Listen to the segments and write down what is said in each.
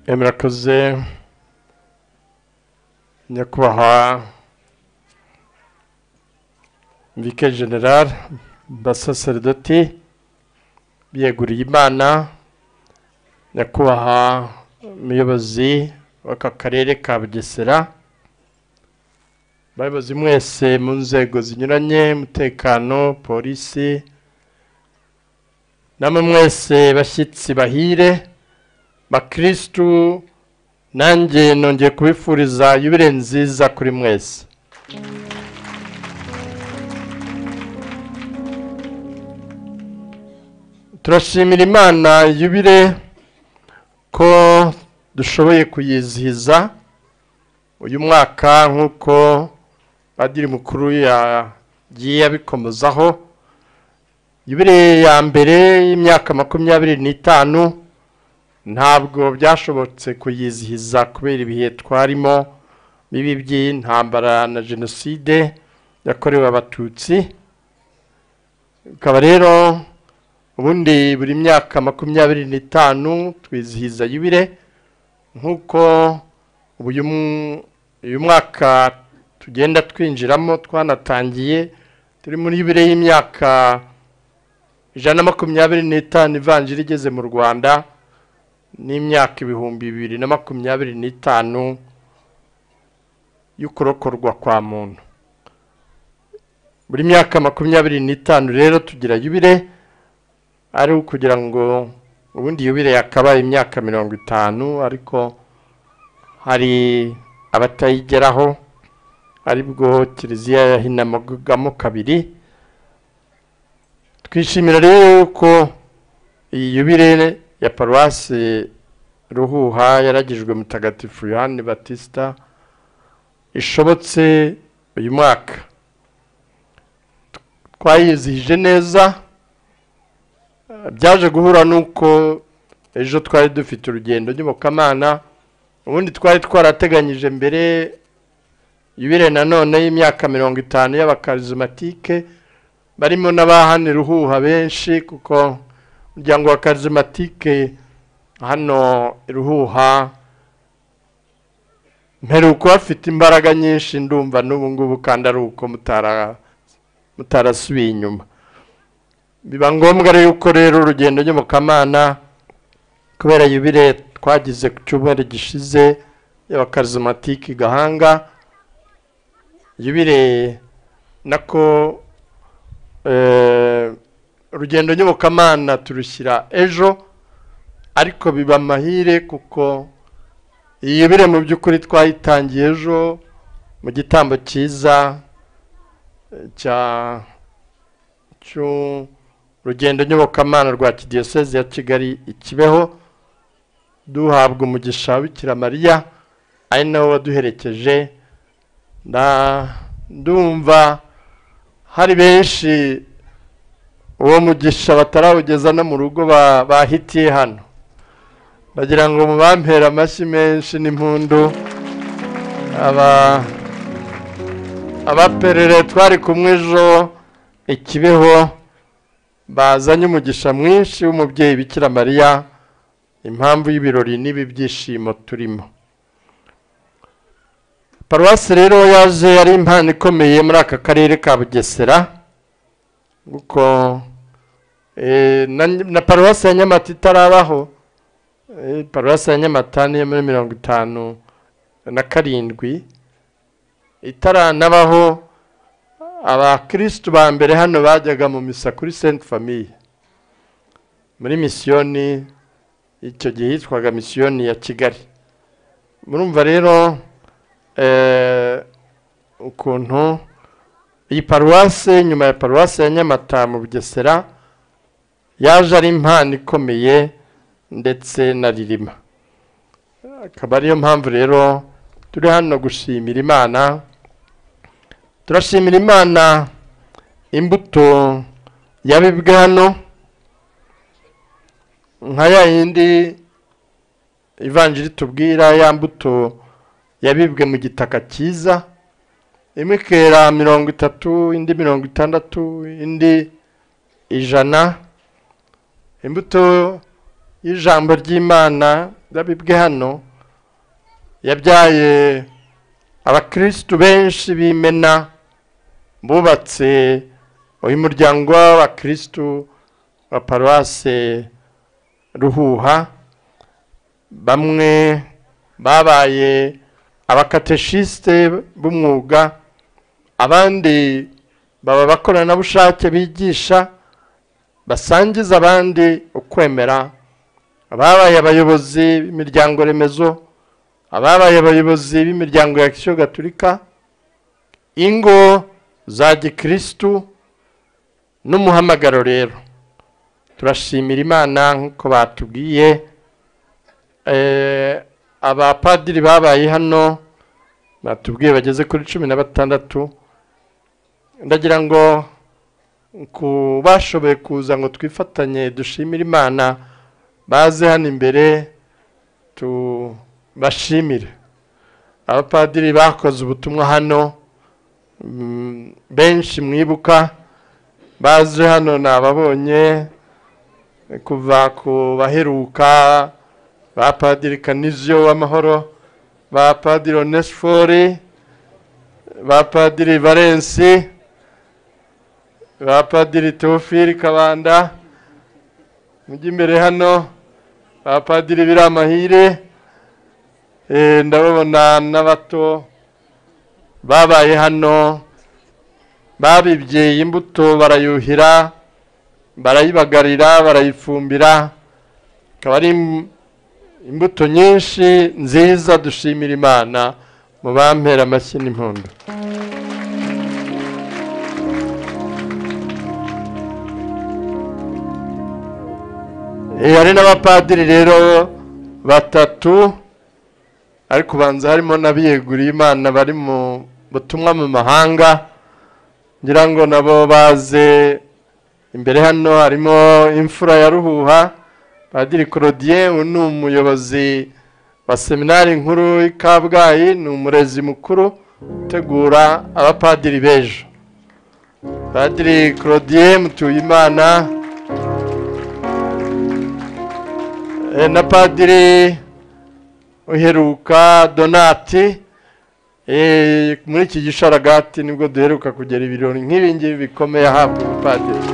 Murakoze nyakubahwa Vice General Basaserdoti biyeguriye Imana, nyakubahwa umuyobozi w'aka karere ka Bugesera, bayobozi mwese mu nzego zinyuranye, umutekano, polisi, namwe mwese bashyitsi bahire bakristu, nanjye nongeye kubifuriza yubile nziza kuri mwese. Turashimira Imana yubile ko dushoboye kuyizihiza uyu mwaka nk'uko Padiri mukuru yagiye abikomozaho. Yubile ya mbere y'imyaka 25 ntabwo byashobotse kuyizihiza kubera ibihe twarimo bibi by'intambara na jenoside yakorewe abatutsi. Ukaba rero ubundi buri myaka 25 twizihiza yubile, nk'uko uyu mwaka tugenda twinjiramo twanatangiye turi muri yubile y'imyaka 125 ivanjiri igeze mu Rwanda, n'imyaka 2025 y'ukurokorwa kwa muntu. Buri myaka 25 rero tugira yubile, ari ukugira ngo ubundi yubile yakabaye imyaka 50, ariko hari abatayigeraho, aribwo Kiliziya yahinamagamo kabiri. Twishimira rero ko iyi yubile ya Paruwasi Ruhuha yaragijwe Mutagatifu Yohani Batista ishobotse uyu mwaka. Twayizihije neza, byaje guhura nuko ejo twari dufite urugendo nyobokamana, ubundi twari twarateganyije mbere yubile nanone y'imyaka 50 y'abakarizmatike, barimo n'abahane Ruhuha benshi, kuko umuryango wa karizmatike hano Ruhuha mperuko bafite imbaraga nyinshi, ndumva n'ubu ngubu kandi ari uko mutarasubiye inyuma. Biba ngombwa rero yuko rero urugendo nyobokamana kubera yubile twagize ku cyumweru gishize y'abakarizmatike Gahanga, yubile nako urugendo nyobokamana turushyira ejo, ariko biba amahire kuko iyi yubile mu by'ukuri twayitangiye ejo mu gitambo cyiza urugendo nyobokamana rwa Kidiyoseze ya Kigali Ikibeho, duhabwa umugisha wa Bikira Mariya ari nawe waduherekeje. Ndumva hari benshi uwo mugisha batarawugeza no mu rugo bahitiye hano. Bagira ngo mubampera amashyi menshi n'impundu abaperere twari kumwe ejo Ikibeho, bazanye umugisha mwinshi w'umubyeyi Bikira Mariya, impamvu y'ibirori n'ibi byishimo turimo. Paruwasi rero yaje ari impano ikomeye muri aka karere ka Bugesera, kuko na Paruwasi ya Nyamata itarabaho. Paruwasi ya Nyamata ni muri 57 itaranabaho. Abakristo ba mbere hano bajyaga mu misa kuri Sainte Famille muri misiyoni, icyo gihe yitwaga misiyoni ya Kigali. Murumva rero ukuntu iyi paruwasi nyuma ya Paruwasi ya Nyamata mu Bugesera yaje ari impano ikomeye ndetse na Ririma. Akaba ariyo mpamvu rero turi hano gushimira Imana. Turashimira Imana imbuto yabibwe hano, nka ya yindi ivanjiri tubwira, ya mbuto yabibwe mu gitaka cyiza, imwe ikera 30, indi 60, indi 100. Imbuto y'ijambo ry'Imana zabibwe hano yabyaye abakristu benshi b'imena bubatse uyu muryango w'abakristu wa paruwase Ruhuha. Bamwe babaye abakateshiste b'umwuga, abandi baba bakoranabushake bigisha basangiza abandi ukwemera, ababaye abayobozi b'imiryango remezo, ababaye abayobozi b'imiryango ya Kiliziya Gatolika, ingo za gikristu n'umuhamagaro. Rero turashimira Imana nkuko batubwiye. Abapadiri babaye hano batubwiye bageze kuri 16. Ndagira ngo kubashoboye kuza ngo twifatanye dushimira Imana baze hano imbere tubashimire. Abapadiri bakoze ubutumwa hano benshi mwibuka baje hano nababonye kuva ku baheruka ba Padiri Kanizio w'amahoro, ba Padiri Onesphore, ba Padiri Valence, ba Padiri Theophile Kabanda, mujye imbere hano, ba Padiri Biramahire, ndababona n'abato babaye hano babibye imbuto barayuhira, barayibagarira, barayifumbira, akaba ari imbuto nyinshi nziza. Dushimira Imana, mu bampera amashyi n'impundu. Hari n'abapadiri rero batatu, ariko banza harimo n'abiyeguriye Imana bari mu butumwa mu mahanga, ngira ngo nabo baze imbere. Hano harimo imfura ya Ruhuha, Padiri Claudien, ni umuyobozi wa seminari nkuru i Kabgayi, ni umurezi mukuru utegura abapadiri b'ejo. Padiri Claudien Mutuyimana na Padiri uheruka Donati. Muri iki gisharagati nibwo duheruka kugera ibirori nk'ibi ngibi bikomeye ahabwa ubupadiri.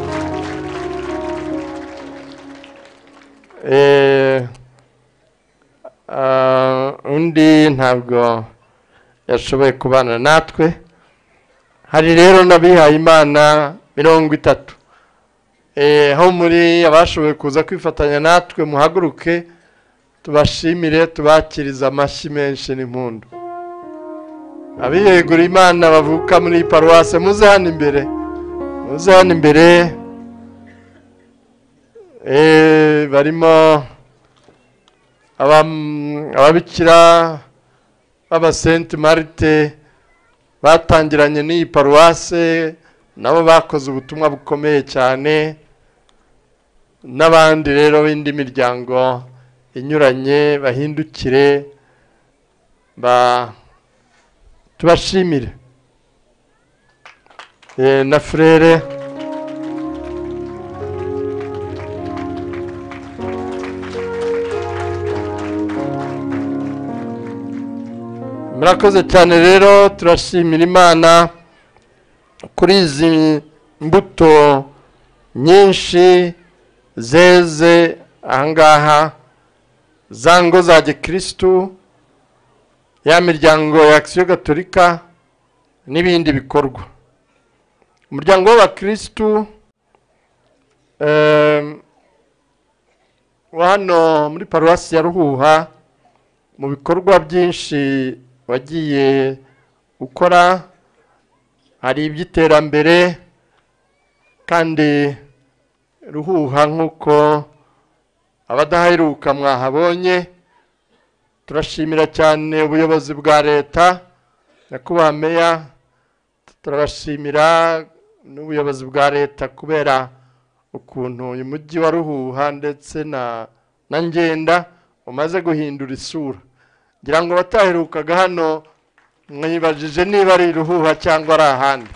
Undi ntabwo yashoboye kubana natwe. Hari rero n'abihaye Imana 30. Aho muri abashoboye kuza kwifatanya natwe muhaguruke tubashimire, tubakiriza amashyi menshi n'impundu. Abiyeguriye Imana bavuka muri paruwase muze hano imbere, muze hano imbere. Barimo ababikira b'aba Sainte Marthe batangiranye n'iyi paruwase, nabo bakoze ubutumwa bukomeye cyane, n'abandi rero b'indi miryango inyuranye bahindukire tubashimire. Na frere murakoze cyane. Rero turashimira Imana kuri izi mbuto nyinshi zeze ahangaha, za ngo za gikristu, ya miryango ya Kiliziya Gatolika n'ibindi bikorwa. Umuryango w'abakristu wa hano muri paruwasi ya Ruhuha mu bikorwa byinshi wagiye ukora, hari iby'iterambere, kandi Ruhuha nk'uko abadaheruka mwahabonye. Turashimira cyane ubuyobozi bwa leta, nyakubahwa meya, turabashimira n'ubuyobozi bwa leta kubera ukuntu uyu mujyi wa Ruhuha ndetse na Ngenda umaze guhindura isura. Ngira ngo bataherukaga hano mwibajije niba ari Ruhuha cyangwa ari ahandi.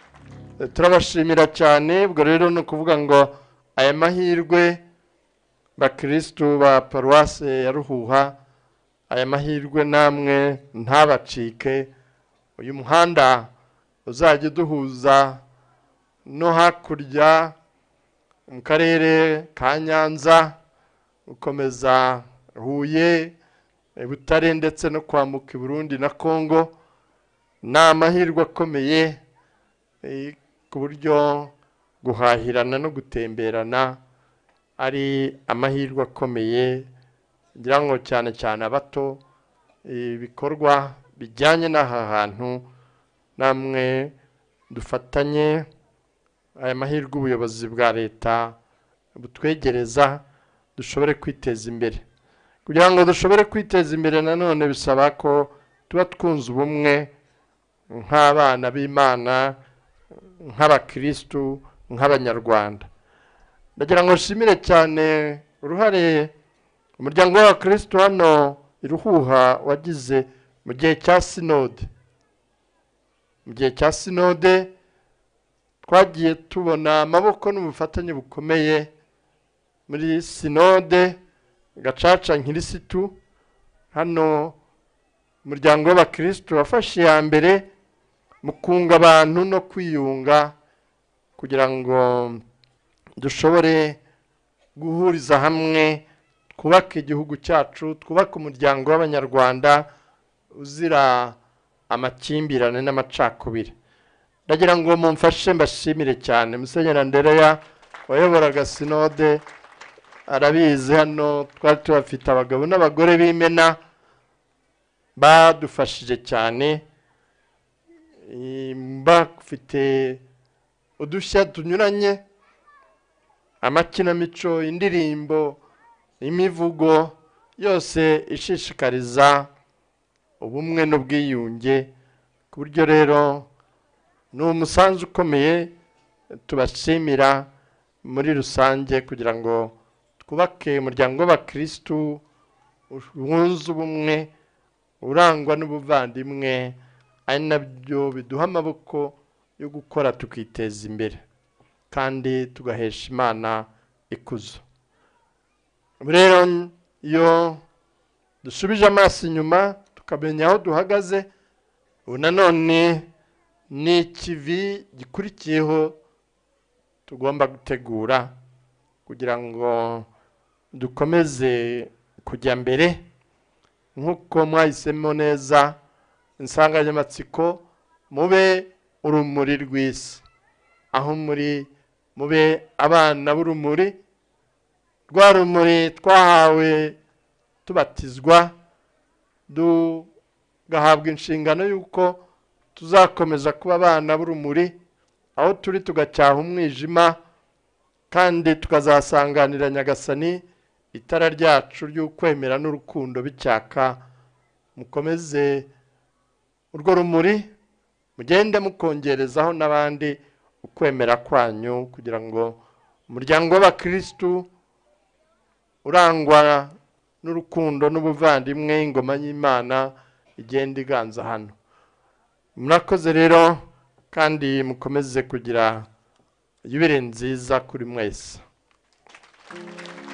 Turabashimira cyane. Ubwo rero no kuvuga ngo aya mahirwe bakristu ba paruwase ya Ruhuha, aya mahirwe namwe ntabacike. Uyu muhanda uzajya duhuza no hakurya mu karere ka Nyanza ukomeza Huye, Butare ndetse no kwambuka Burundi na Kongo. Ni amahirwe akomeye ku buryo guhahirana no gutemberana ari amahirwe akomeye, ngira ngo cyane cyane abato. Ibikorwa bijyanye n'aha hantu namwe dufatanye aya mahirwe ubuyobozi bwa leta butwegereza, dushobore kwiteza imbere. Kugira ngo dushobore kwiteza imbere nanone bisaba ko tuba twunze ubumwe nk'abana b'Imana, nk'abakristu, nk'abanyarwanda. Ndagira ngo nshimire cyane uruhare umuryango w'abakristu hano i Ruhuha wagize mu gihe cya sinode. Mu gihe cya sinode twagiye tubona amaboko n'ubufatanye bukomeye muri sinode Gacaca Nkirisitu. Hano umuryango w'abakristu wafashe ya mbere mu kunga abantu no kwiyunga kugira ngo dushobore guhuriza hamwe, twubake igihugu cyacu, twubake umuryango w'abanyarwanda uzira amakimbirane n'amacakubiri. Ndagira ngo mumfashe mbashimire cyane Musenyeri Andereya wayoboraga sinode, arabizi hano twari tubafite abagabo n'abagore b'imena badufashije cyane, bafite udushya tunyuranye, amakinamico, indirimbo, imivugo yose ishishikariza ubumwe n'ubwiyunge. Ku buryo rero ni umusanzu ukomeye tubashimira muri rusange kugira ngo twubake umuryango w'abakristu wunze ubumwe, urangwa n'ubuvandimwe, ari nabyo biduha amaboko yo gukora tukiteza imbere kandi tugahesha Imana ikuzo. Rero iyo dusubije amaso inyuma tukamenya aho duhagaze, ubu nanone ni ikivi gikurikiyeho tugomba gutegura kugira ngo dukomeze kujya mbere nk'uko mwahisemo neza insanganyamatsiko mube urumuri rw'isi. Aho muri mube abana b'urumuri, rwa rumuri twahawe tubatizwa, tugahabwa inshingano y'uko tuzakomeza kuba abana b'urumuri, aho turi tugacyaha umwijima kandi tukazasanganira Nyagasani, itara ryacu ry'ukwemera n'urukundo bicyaka. Mukomeze urwo rumuri, mugende mukongerezaho n'abandi ukwemera kwanyu kugira ngo umuryango w'abakristu urangwa n'urukundo n'ubuvandimwe, ingoma y'Imana igenda iganza hano. Murakoze rero kandi mukomeze kugira yubile nziza kuri mwese.